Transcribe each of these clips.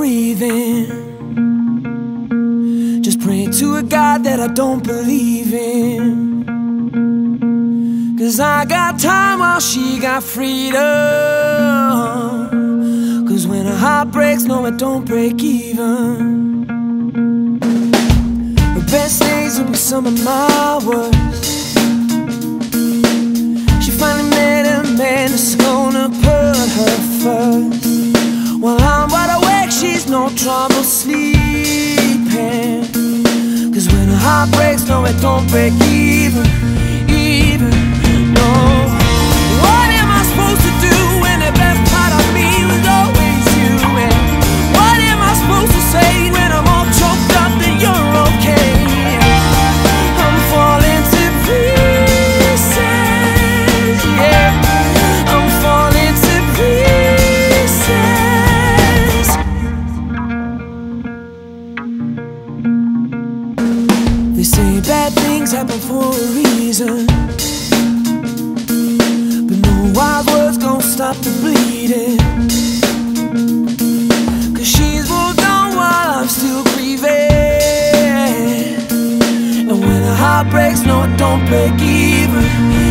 breathing. Just praying to a God that I don't believe in. 'Cause I got time while she got freedom. 'Cause when her heart breaks, no, it don't break even. The best days will be some of my worst. She finally met a man that's gonna put her first. While I'm wide awake, she's no trouble sleeping. 'Cause when her heart breaks, no, it don't break even. No. What am I supposed to do when the best part of me was always you? And what am I supposed to say when I'm all choked up that you're okay? I'm falling to pieces, yeah. I'm falling to pieces. They say bad things happen for a reason, wild words gon' stop the bleeding. 'Cause she's moved on while I'm still grieving. And when her heart breaks, no, it don't break even.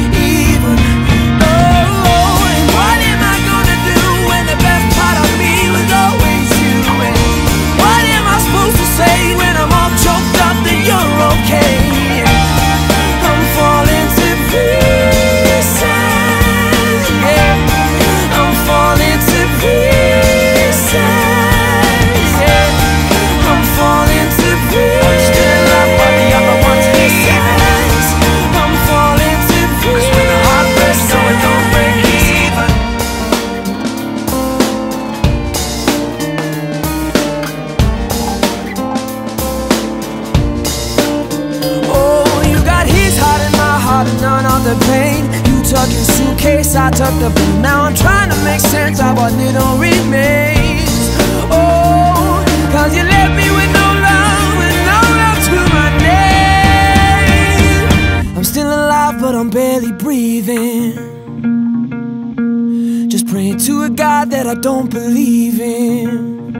Oh, and what am I gonna do when the best part of me was always you? And what am I supposed to say when I'm all choked up that you're okay? I'm falling to pieces. I'm falling to pieces, yeah. I'm falling to pieces. Still love what the other ones pieces. I'm falling to pieces. 'Cause when the heart breaks, no, it don't break even. Oh, you got his heart and my heart and none of the pain. Tuck your suitcase, I tuck the blue. Now I'm trying to make sense of what little remains. Oh, 'cause you left me with no love and no love to my name. I'm still alive, but I'm barely breathing. Just praying to a God that I don't believe in.